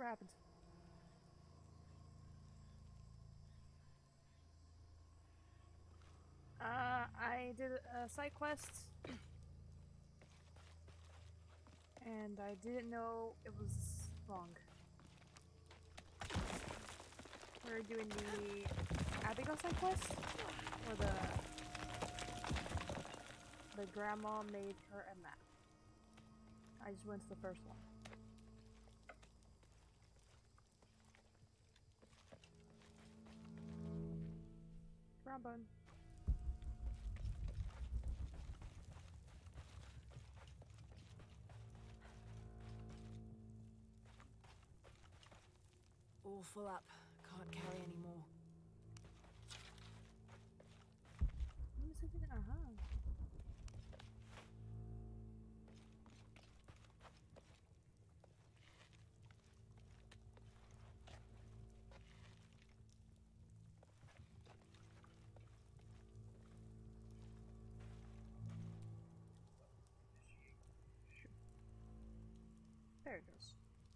happened? I did a side quest, and I didn't know it was wrong. We're doing the Abigail side quest, where the grandma made her a map. I just went to the first one. Ground bone. All full up. Can't carry anymore. What is it? Uh-huh. There it goes.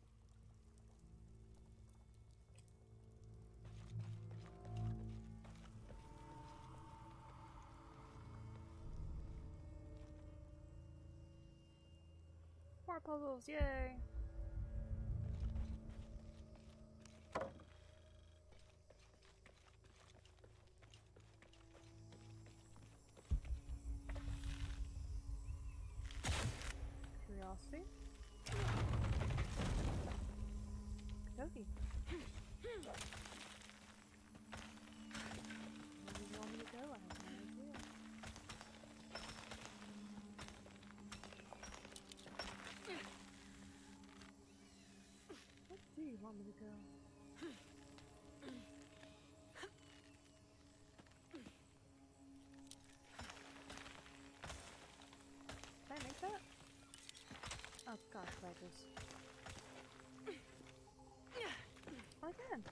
More puzzles, yay! Curiosity. Okey. Where do you want me to go? I have no idea. Where do you want me to go? Can I make that? Oh gosh, crackers. Oh, I can.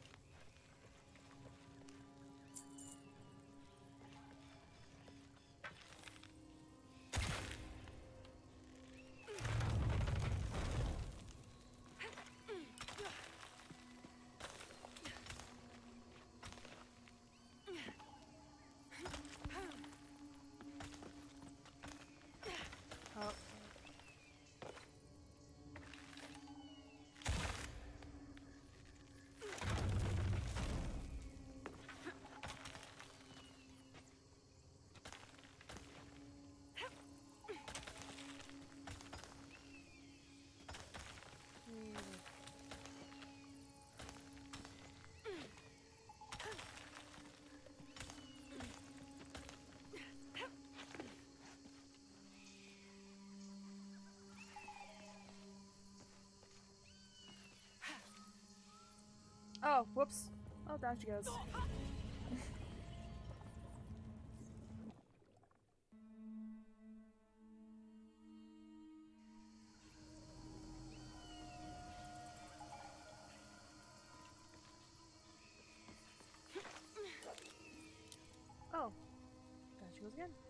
Oh. Oh, whoops. Oh, down she goes. Oh, down she goes again.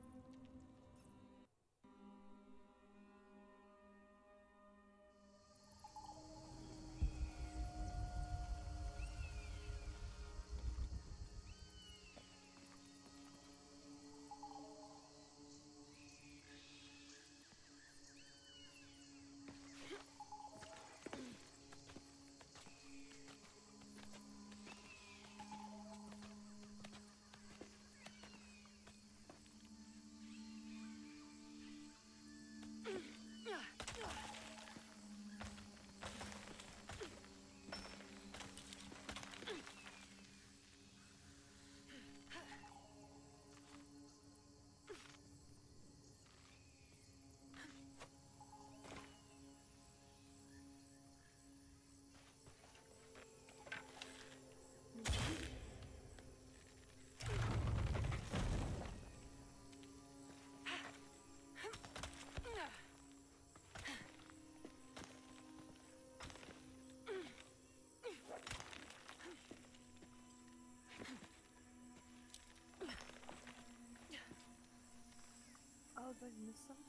Oh, did I miss something?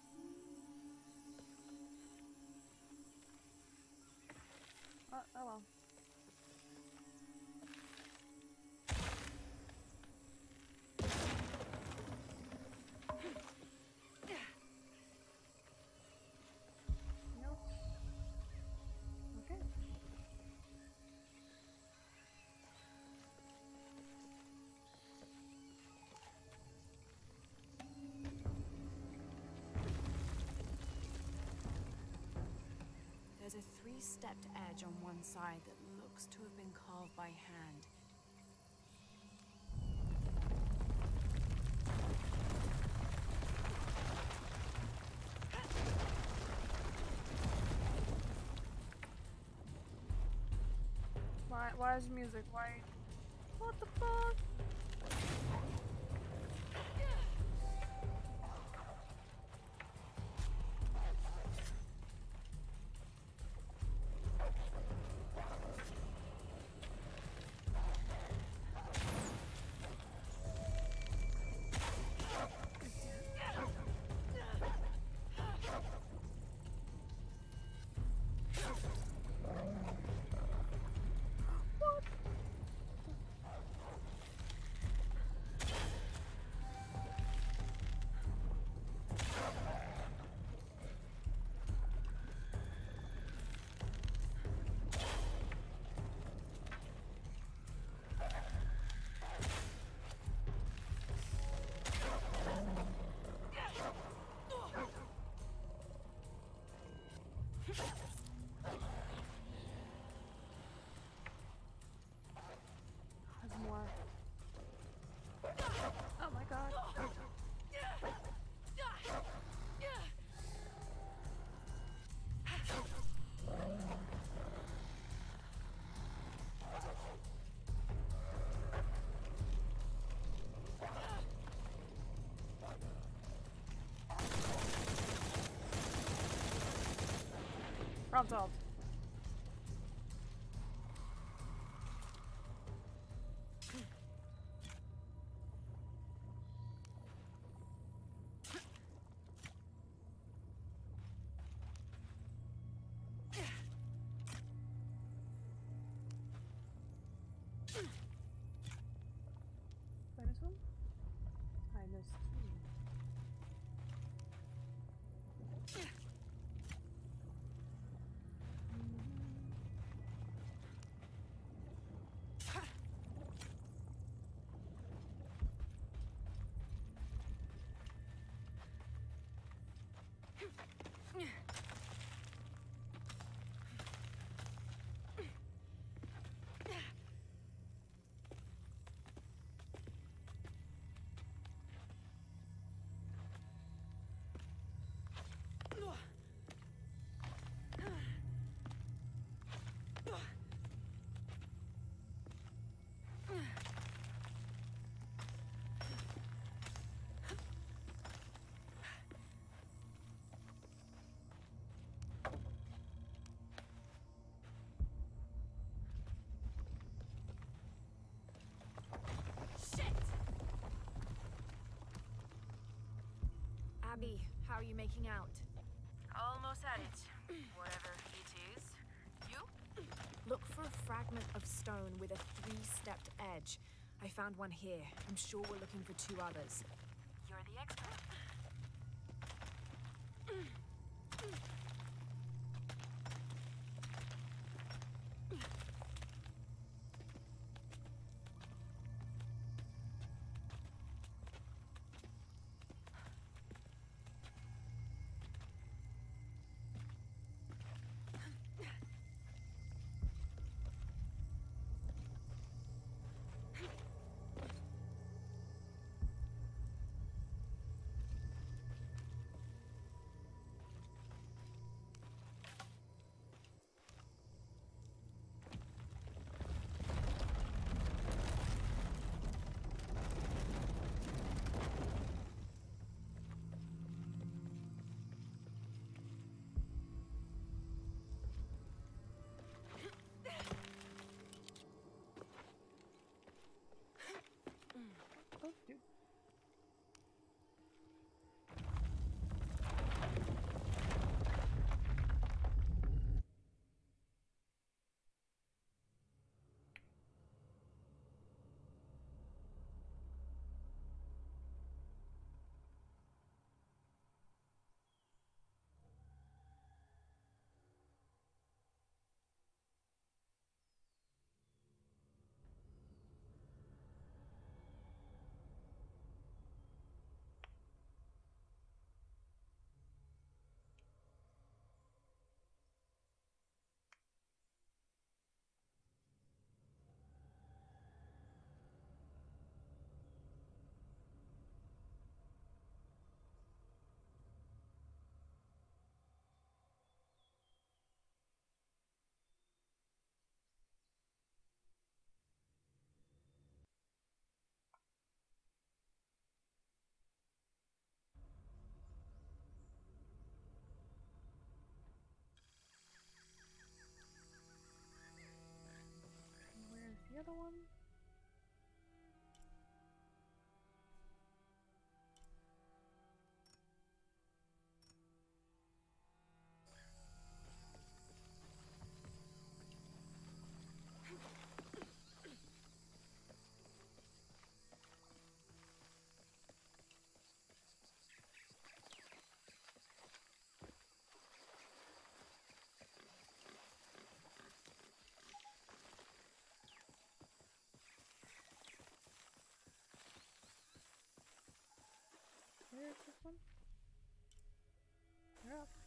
Oh well. Nope. Okay. There's a three-stepped edge on one side that looks to have been carved by hand. Why is music? Why? What the fuck? There's more. Oh my god. Problem solved. This one? Kindness key. Abby, how are you making out? Almost at it. Whatever it is. You? Look for a fragment of stone with a three-stepped edge. I found one here. I'm sure we're looking for two others. You're the expert. other one? Here's this one. You're up.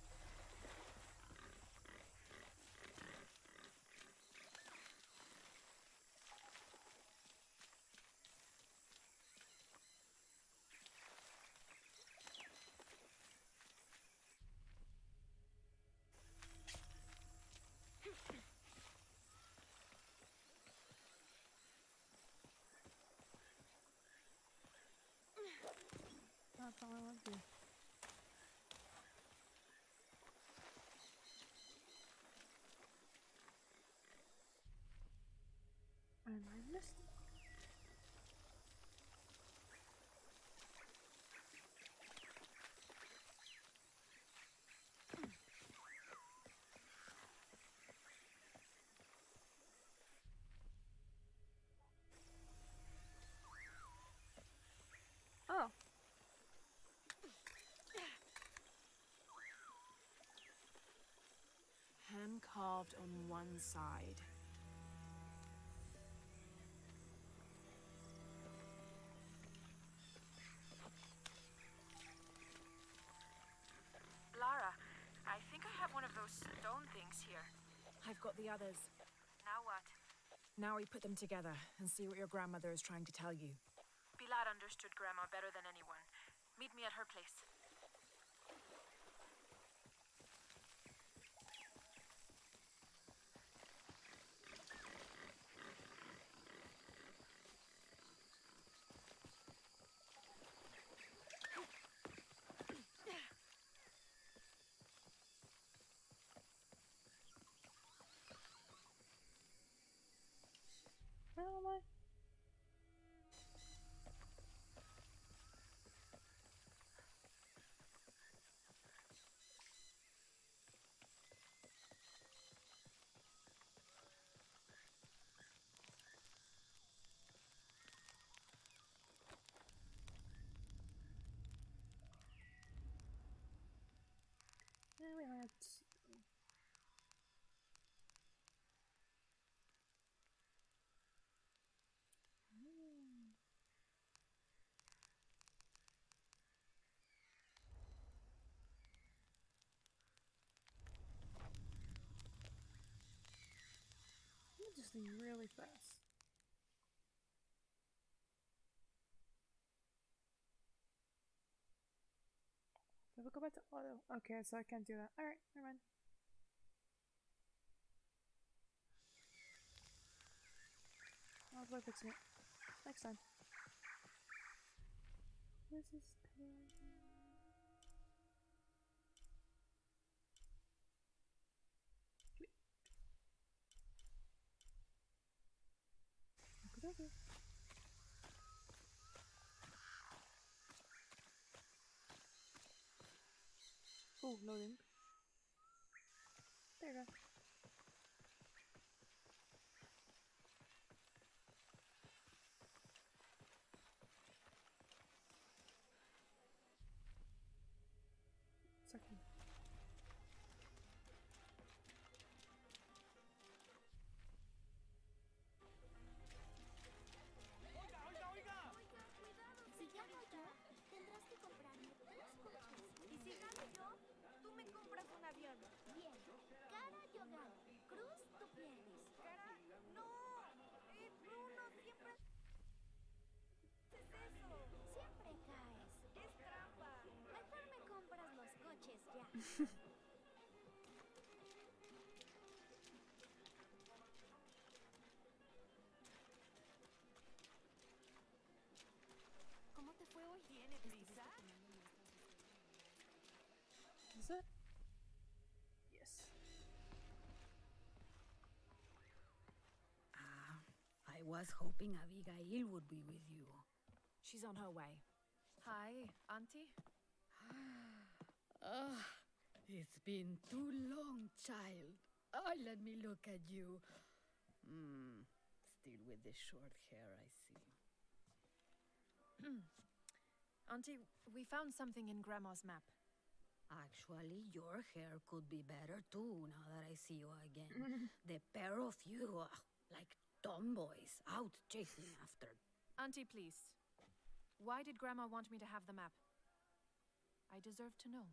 That's all I want to do. And I missed it. Oh. Hand carved on one side. Lara, I think I have one of those stone things here. I've got the others. Now what? Now we put them together and see what your grandmother is trying to tell you. Pilar understood Grandma better than anyone. Meet me at her place. Where am I? Yeah, we had two. I'm just doing really fast. If we go back to auto. Okay, so I can't do that. Alright, never mind. I'll go fix it next time. This is okay. Oh, loading. There you go. Second. Si gano yo, tendrás que comprarme 3 coches. Y si gano yo, tú me compras un avión. Bien. Cara, yo gano. Cruz, tú pierdes. Cara, no. Bruno, siempre haces eso. Siempre caes. Es trampa. Mejor me compras los coches ya. ¿Cómo te fue hoy? ¿Tiene prisa? Is it? Yes. was hoping Abigail would be with you. She's on her way. Hi, Auntie. Ah, it's been too long, child. Oh, let me look at you. Still with the short hair, I see. Auntie, we found something in Grandma's map. Actually, your hair could be better too, now that I see you again. The pair of you, like tomboys, out chasing after. Auntie, please. Why did Grandma want me to have the map? I deserve to know.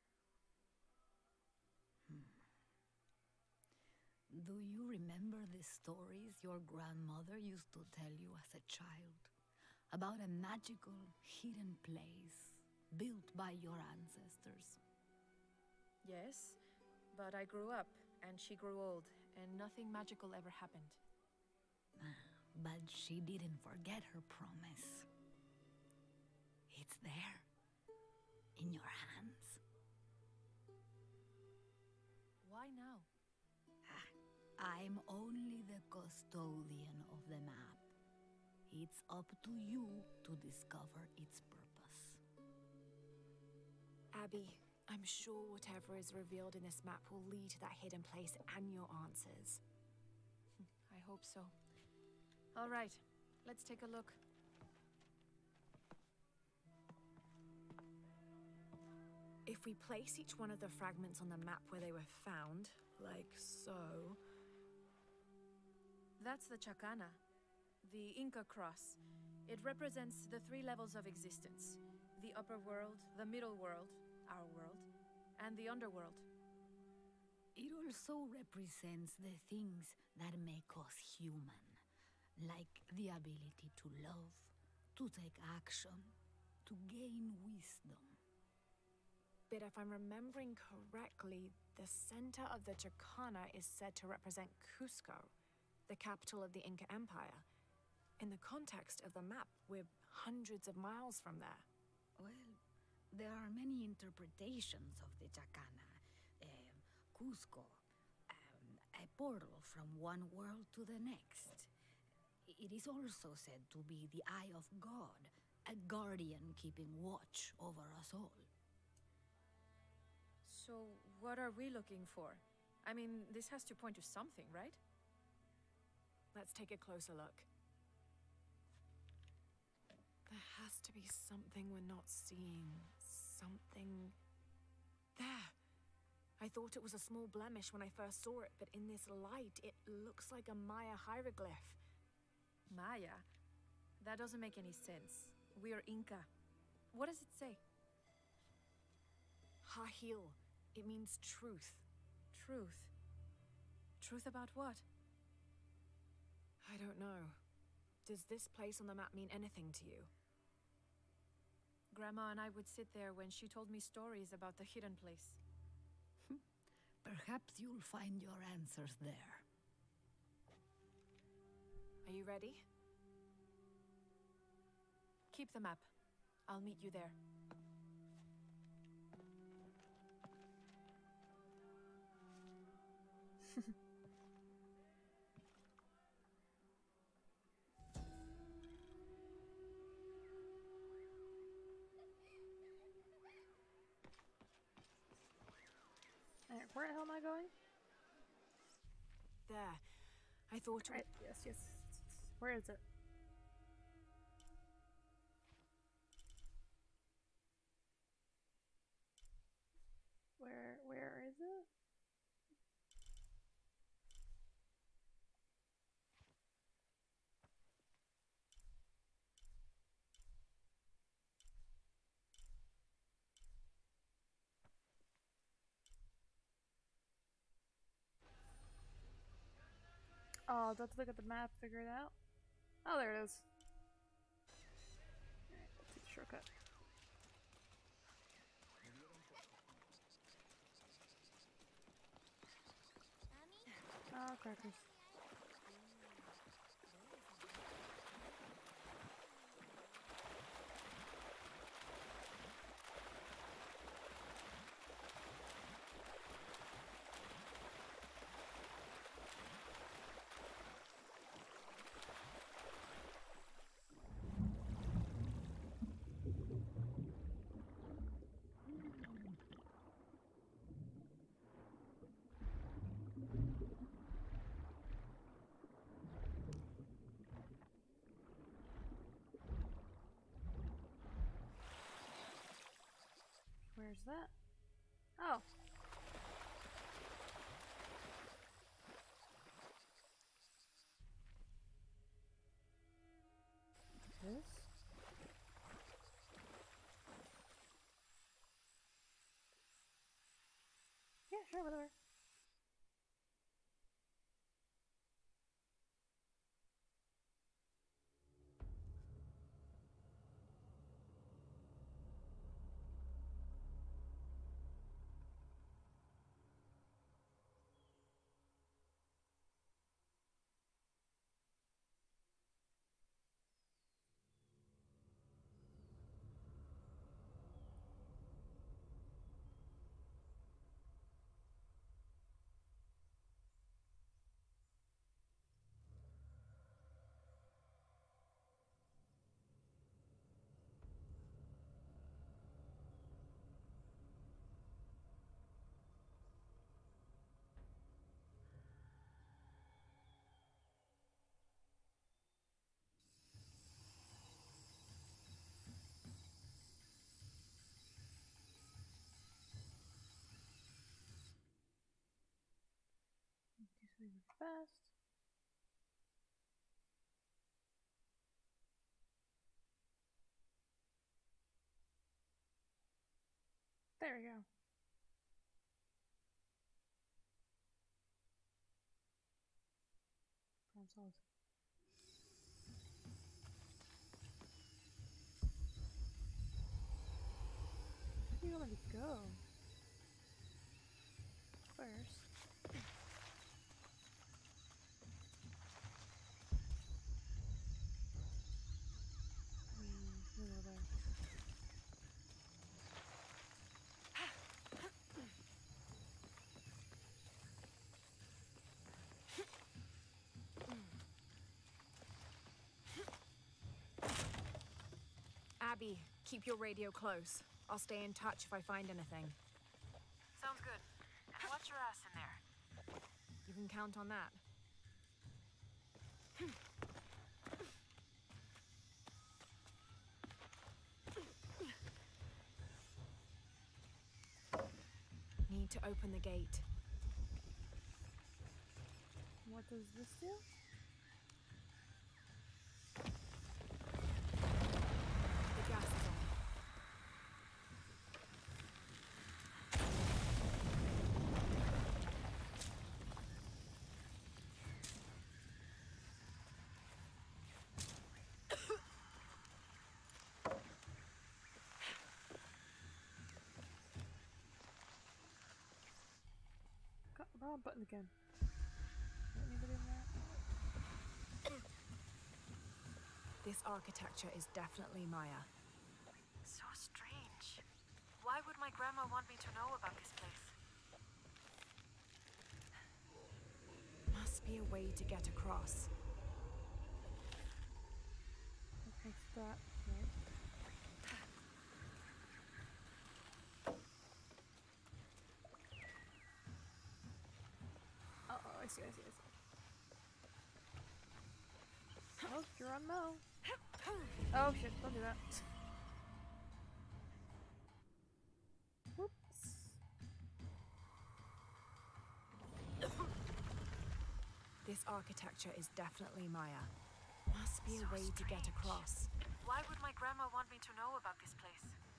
Do you remember the stories your grandmother used to tell you as a child? About a magical, hidden place built by your ancestors? Yes, but I grew up, and she grew old, and nothing magical ever happened. But she didn't forget her promise. It's there, in your hands. Why now? I'm only the custodian of the map. It's up to you to discover its purpose. Abby, I'm sure whatever is revealed in this map will lead to that hidden place and your answers. I hope so. All right, let's take a look. If we place each one of the fragments on the map where they were found, like so... That's the Chacana, the Inca cross. It represents the 3 levels of existence. The upper world, the middle world, our world, and the underworld. It also represents the things that make us human, like the ability to love, to take action, to gain wisdom. But if I'm remembering correctly, the center of the Chacana is said to represent Cusco, the capital of the Inca Empire. In the context of the map, we're hundreds of miles from there. Well, there are many interpretations of the Chacana. Cusco, a portal from one world to the next. It is also said to be the Eye of God, a guardian keeping watch over us all. So, what are we looking for? I mean, this has to point to something, right? Let's take a closer look. There has to be something we're not seeing. Something... There! I thought it was a small blemish when I first saw it, but in this light, it looks like a Maya hieroglyph. Maya? That doesn't make any sense. We are Inca. What does it say? Hahil. It means truth. Truth? Truth about what? I don't know. Does this place on the map mean anything to you? Grandma and I would sit there when she told me stories about the hidden place. Perhaps you'll find your answers there. Are you ready? Keep the map. I'll meet you there. Alright, where the hell am I going? There. I thought it Right, yes. Where is it? Where is it? Oh, do I have to look at the map, figure it out? Oh, there it is. Alright, let's take the shortcut. Oh, crackers. There's that. Oh. This? Yeah, sure, whatever. Do something fast. There we go. Problem solved. Where do you want me to go? First. Over there. Abby, keep your radio close. I'll stay in touch if I find anything. Sounds good. And watch your ass in there. You can count on that. Need to open the gate. What does this do? The gas is on. Got the wrong button again. Anybody in that? This architecture is definitely Maya. So strange. Why would my grandma want me to know about this place? Must be a way to get across. Okay, that. Right. Oh, I see. Oh, you're on Mo. Oh shit, don't do that. Whoops. This architecture is definitely Maya. Must be a way to get across. Why would my grandma want me to know about this place?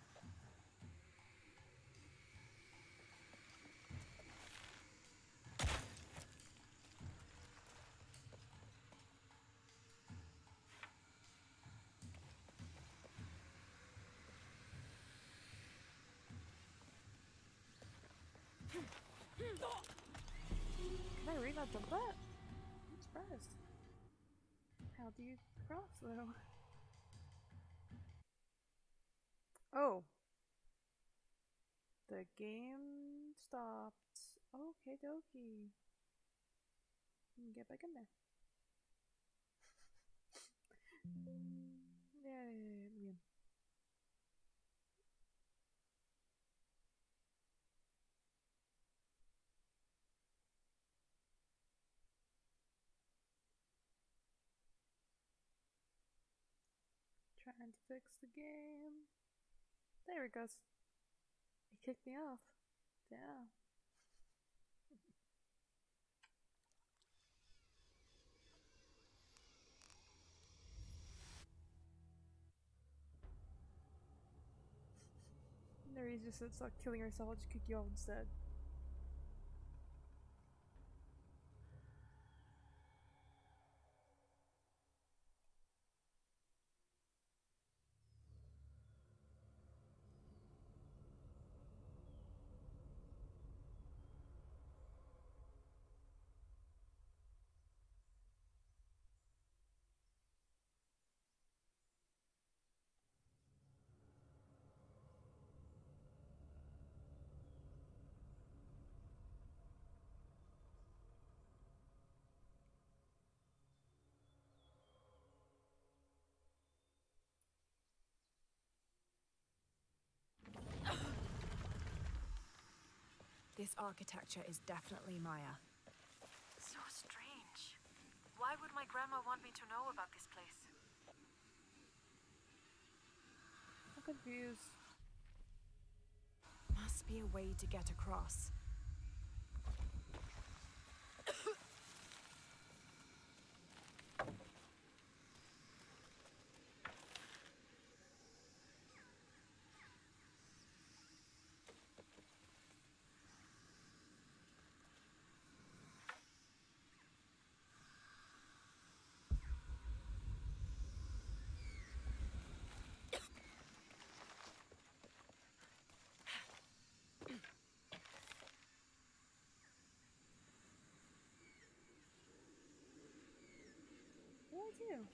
Can I read not jump that? I'm surprised. How do you cross though? Oh. The game stopped. Okay, dokie. Get back in there. Yeah. Trying to fix the game. There it goes. kicked me off. Yeah. There he just said stop killing yourself, I'll just kick you off instead. This architecture is definitely Maya. So strange. Why would my grandma want me to know about this place? I'm confused. Must be a way to get across. What did I do?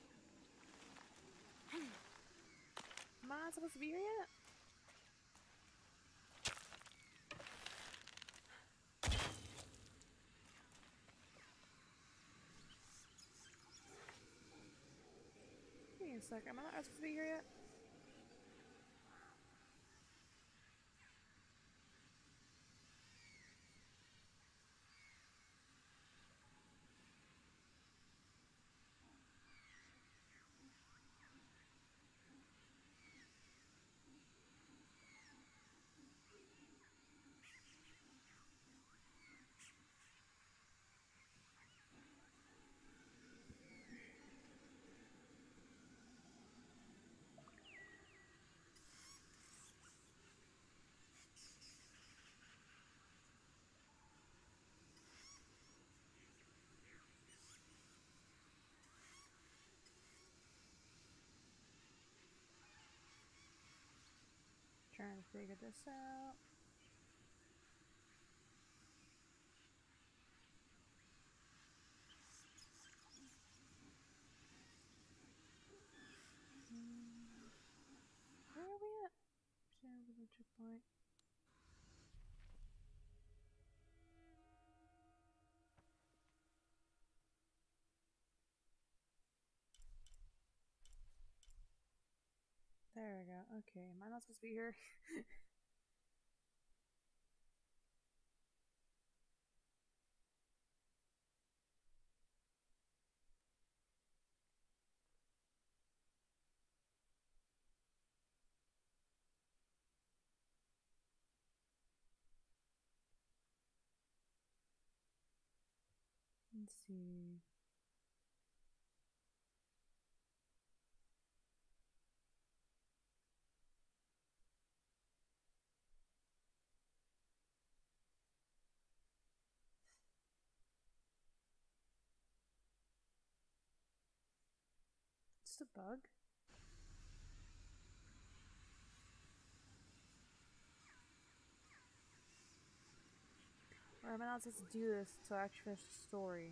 Am I not supposed to be here yet? Give me a sec, am I not supposed to be here yet? Trying to figure this out. Where are we at? Share with a checkpoint. There we go. Okay, am I not supposed to be here? Let's see. It's a bug. Or am I not supposed to do this to actually finish the story?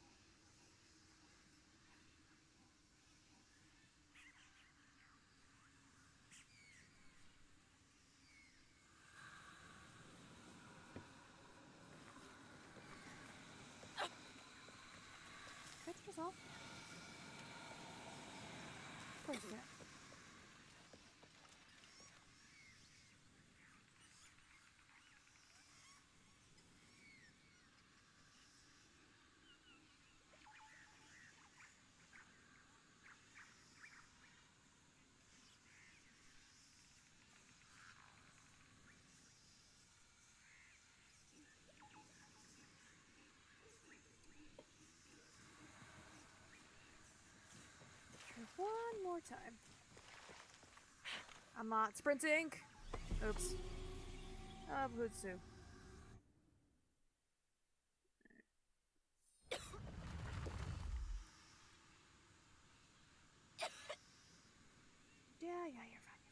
Can I turn this off? Of course you can't. more time. I'm not sprinting. Oops. Butsu. Yeah, you're fine,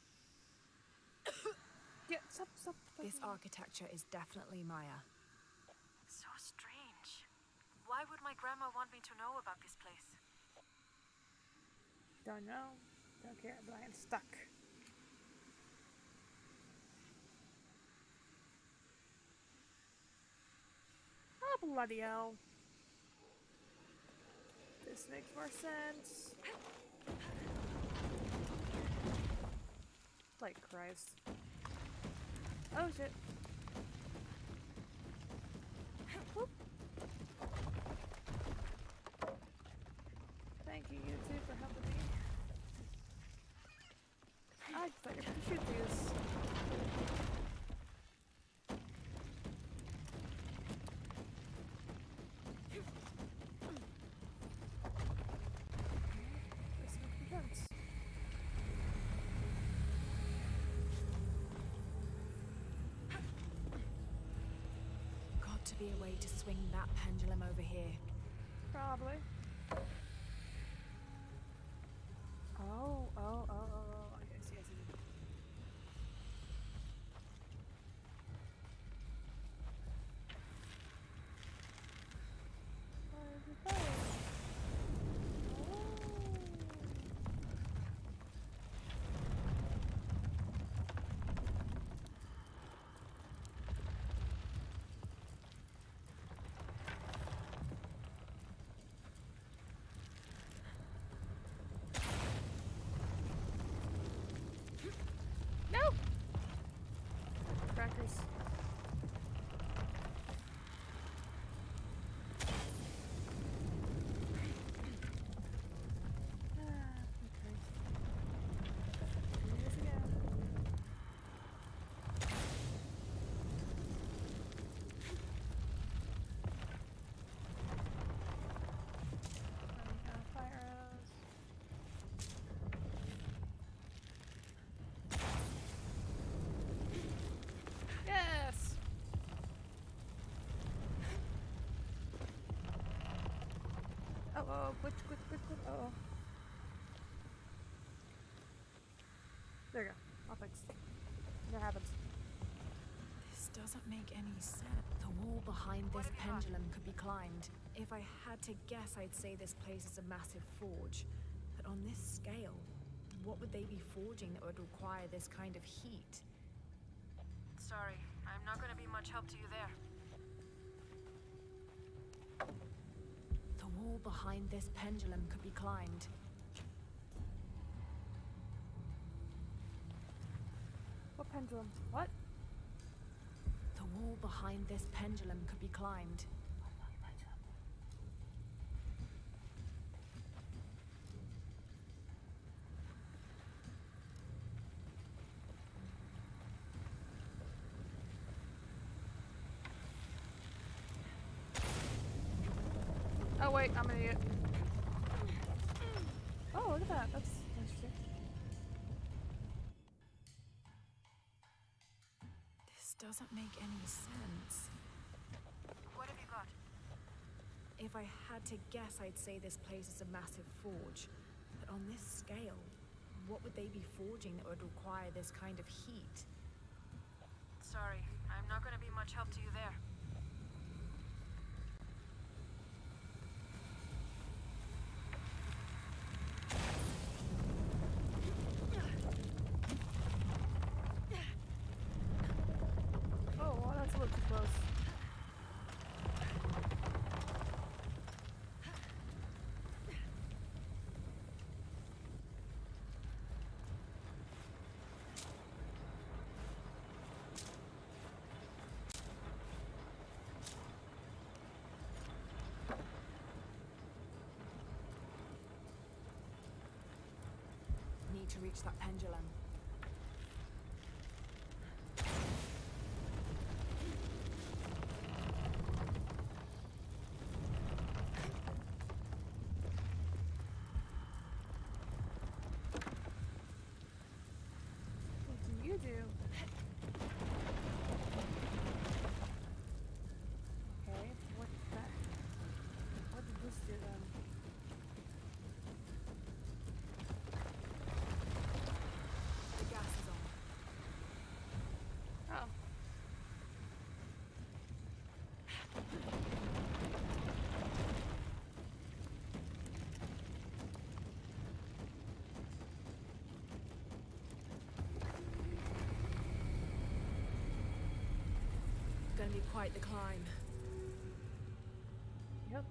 Yeah, stop. This architecture is definitely Maya. So strange. Why would my grandma want me to know about this place? Don't know. Don't care, but I am stuck. Oh, bloody hell. This makes more sense. Like Christ. Oh shit. Whoop. Thank you, you two, for helping me. I thought you were gonna shoot these. This makes sense. Got to be a way to swing that pendulum over here. Probably. Oh. I see. Where is it going? No! Crackers. Yes! Oh, quick. Uh-oh. There you go. All fixed. That happens. This doesn't make any sense. The wall behind this pendulum could be climbed. If I had to guess, I'd say this place is a massive forge. But on this scale, what would they be forging that would require this kind of heat? Sorry, I'm not gonna be much help to you there. The wall behind this pendulum could be climbed. What pendulum? What? The wall behind this pendulum could be climbed. Oh wait, I'm an idiot. Oh, look at that. That's interesting. This doesn't make any sense. What have you got? If I had to guess, I'd say this place is a massive forge. But on this scale, what would they be forging that would require this kind of heat? Sorry, I'm not gonna be much help to you there. Oh, well, that's a little too close. Need to reach that pendulum. gonna be quite the climb. Yep.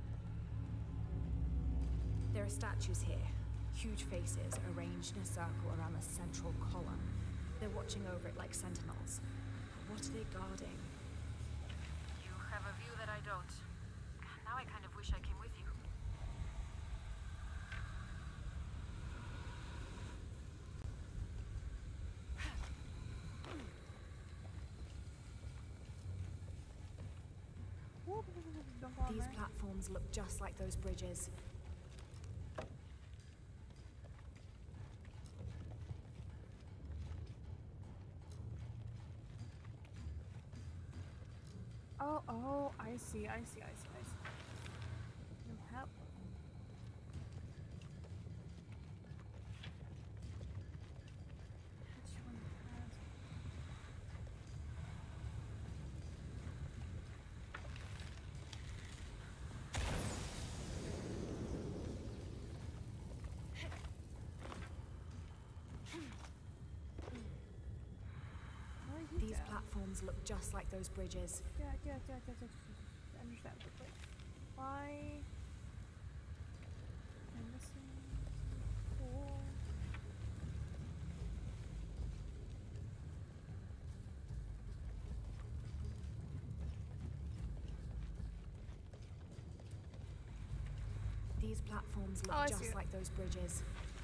There are statues here. Huge faces arranged in a circle around the central column. They're watching over it like sentinels. What are they guarding? You have a view that I don't. Now I kind of wish I came with you. Whoop, don't go on These there. platforms look just like those bridges. Oh, I see. No help. Which one has? Where are you These down? platforms look just like those bridges. Yeah. I understand, but like, why? I'm missing. Cool. These platforms look Oh, I see just it. like those bridges.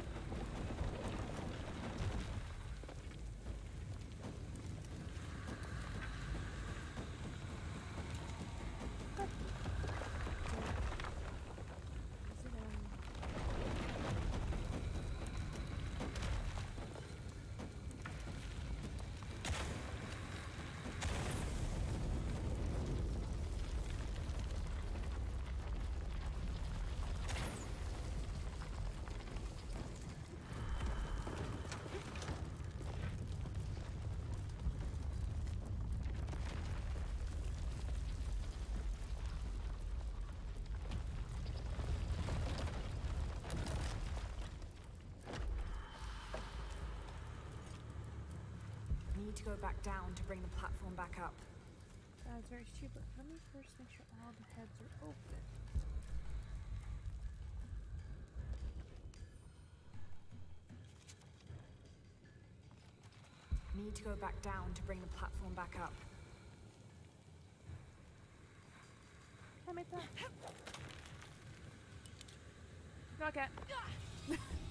Is it Need to go back down to bring the platform back up. That's very stupid. Let me first make sure all the heads are open. Need to go back down to bring the platform back up. Can I make that? No, I can't.